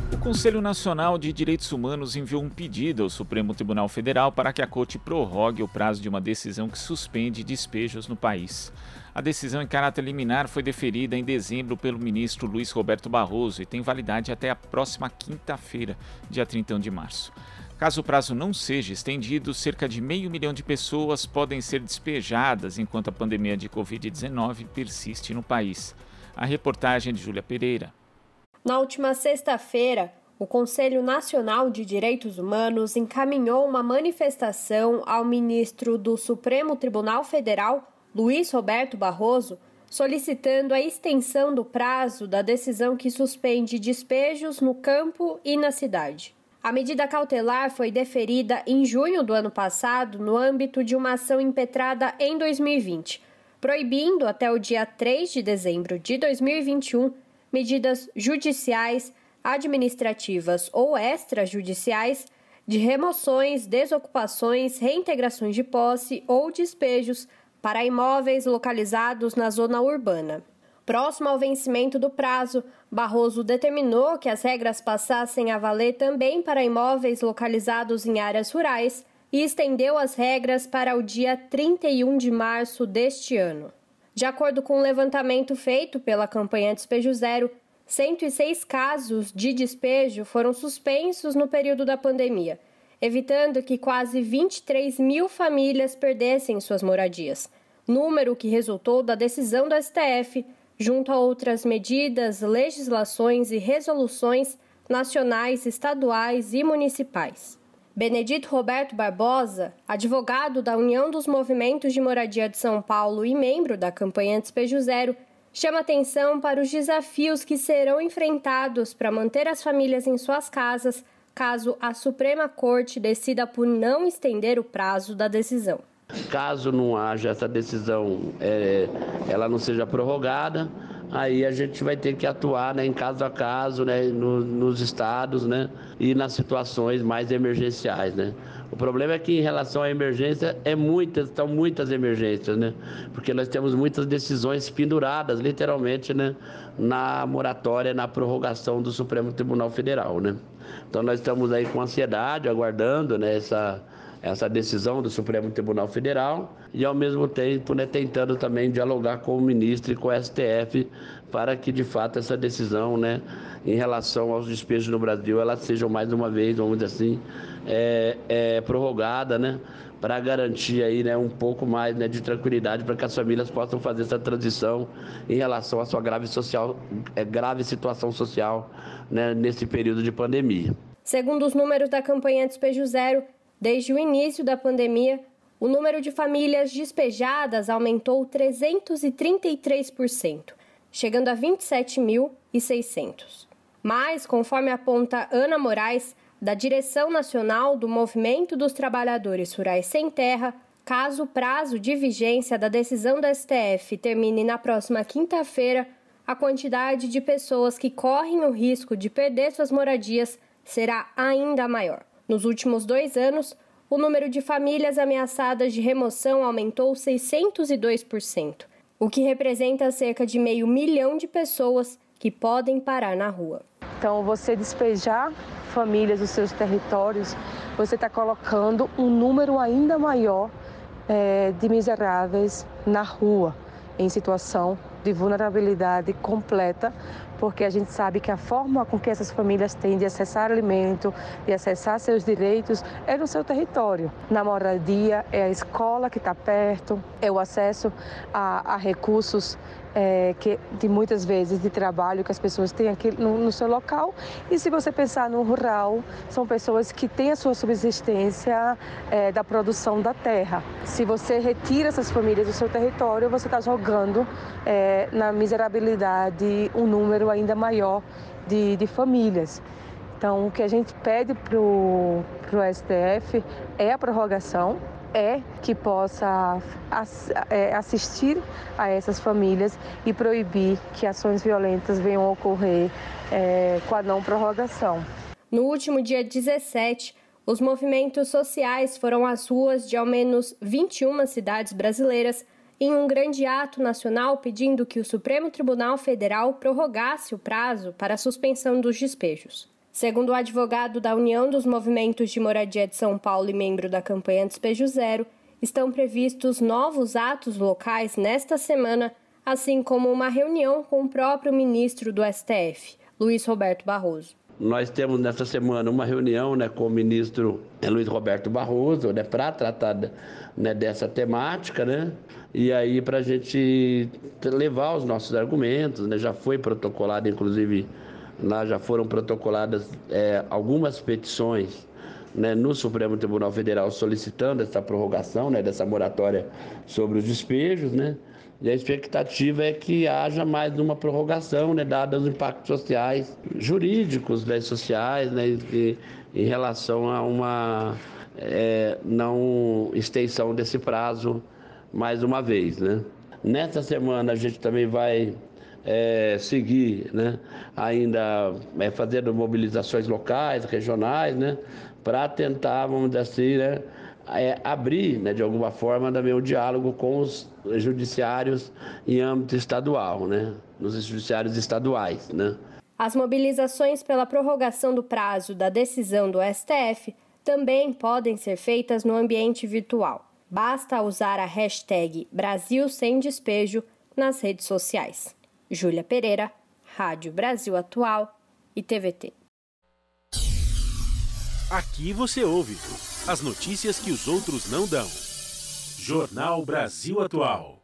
O Conselho Nacional de Direitos Humanos enviou um pedido ao Supremo Tribunal Federal para que a Corte prorrogue o prazo de uma decisão que suspende despejos no país. A decisão em caráter liminar foi deferida em dezembro pelo ministro Luiz Roberto Barroso e tem validade até a próxima quinta-feira, dia 31 de março. Caso o prazo não seja estendido, cerca de 500 mil de pessoas podem ser despejadas enquanto a pandemia de Covid-19 persiste no país. A reportagem de Júlia Pereira. Na última sexta-feira, o Conselho Nacional de Direitos Humanos encaminhou uma manifestação ao ministro do Supremo Tribunal Federal, Luiz Roberto Barroso, solicitando a extensão do prazo da decisão que suspende despejos no campo e na cidade. A medida cautelar foi deferida em junho do ano passado no âmbito de uma ação impetrada em 2020, proibindo até o dia 3 de dezembro de 2021 medidas judiciais, administrativas ou extrajudiciais de remoções, desocupações, reintegrações de posse ou despejos para imóveis localizados na zona urbana. Próximo ao vencimento do prazo, Barroso determinou que as regras passassem a valer também para imóveis localizados em áreas rurais e estendeu as regras para o dia 31 de março deste ano. De acordo com um levantamento feito pela campanha Despejo Zero, 106 casos de despejo foram suspensos no período da pandemia, evitando que quase 23 mil famílias perdessem suas moradias, número que resultou da decisão do STF, junto a outras medidas, legislações e resoluções nacionais, estaduais e municipais. Benedito Roberto Barbosa, advogado da União dos Movimentos de Moradia de São Paulo e membro da campanha Despejo Zero, chama atenção para os desafios que serão enfrentados para manter as famílias em suas casas, caso a Suprema Corte decida por não estender o prazo da decisão. Caso não haja essa decisão, ela não seja prorrogada, aí a gente vai ter que atuar, né, em caso a caso, né, nos estados, né, e nas situações mais emergenciais, né. O problema é que em relação à emergência, são muitas emergências, né, porque nós temos muitas decisões penduradas, literalmente, né, na moratória, na prorrogação do Supremo Tribunal Federal, né. Então nós estamos aí com ansiedade, aguardando, né, essa decisão do Supremo Tribunal Federal e, ao mesmo tempo, né, tentando também dialogar com o ministro e com o STF para que, de fato, essa decisão, né, em relação aos despejos no Brasil, ela seja mais uma vez, vamos dizer assim, prorrogada, né, para garantir aí, né, um pouco mais, né, de tranquilidade para que as famílias possam fazer essa transição em relação à sua grave situação social, né, nesse período de pandemia. Segundo os números da campanha Despejo Zero, desde o início da pandemia, o número de famílias despejadas aumentou 333%, chegando a 27.600. Mas, conforme aponta Ana Moraes, da Direção Nacional do Movimento dos Trabalhadores Rurais Sem Terra, caso o prazo de vigência da decisão do STF termine na próxima quinta-feira, a quantidade de pessoas que correm o risco de perder suas moradias será ainda maior. Nos últimos 2 anos, o número de famílias ameaçadas de remoção aumentou 602%, o que representa cerca de 500 mil de pessoas que podem parar na rua. Então, você despejar famílias dos seus territórios, você está colocando um número ainda maior de miseráveis na rua, em situação de vulnerabilidade completa, porque a gente sabe que a forma com que essas famílias têm de acessar alimento, de acessar seus direitos, é no seu território. Na moradia, é a escola que está perto, é o acesso a recursos de muitas vezes de trabalho que as pessoas têm aqui no seu local. E se você pensar no rural, são pessoas que têm a sua subsistência da produção da terra. Se você retira essas famílias do seu território, você está jogando na miserabilidade um número ainda maior de famílias. Então, o que a gente pede para o STF é a prorrogação, que possa assistir a essas famílias e proibir que ações violentas venham a ocorrer com a não prorrogação. No último dia 17, os movimentos sociais foram às ruas de ao menos 21 cidades brasileiras em um grande ato nacional pedindo que o Supremo Tribunal Federal prorrogasse o prazo para a suspensão dos despejos. Segundo o advogado da União dos Movimentos de Moradia de São Paulo e membro da campanha Despejo Zero, estão previstos novos atos locais nesta semana, assim como uma reunião com o próprio ministro do STF, Luiz Roberto Barroso. Nós temos nesta semana uma reunião, com o ministro Luiz Roberto Barroso, para tratar dessa temática, e aí para a gente levar os nossos argumentos, já foi protocolado, inclusive, lá já foram protocoladas algumas petições no Supremo Tribunal Federal solicitando essa prorrogação, dessa moratória sobre os despejos, E a expectativa é que haja mais uma prorrogação, dados os impactos sociais, jurídicos, sociais, em relação a uma não extensão desse prazo mais uma vez, Nessa semana a gente também vai seguir, ainda fazendo mobilizações locais, regionais, para tentar, vamos dizer assim, abrir, de alguma forma, também o diálogo com os judiciários em âmbito estadual, nos judiciários estaduais, As mobilizações pela prorrogação do prazo da decisão do STF também podem ser feitas no ambiente virtual. Basta usar a hashtag Brasil Sem Despejo nas redes sociais. Júlia Pereira, Rádio Brasil Atual e TVT. Aqui você ouve as notícias que os outros não dão. Jornal Brasil Atual.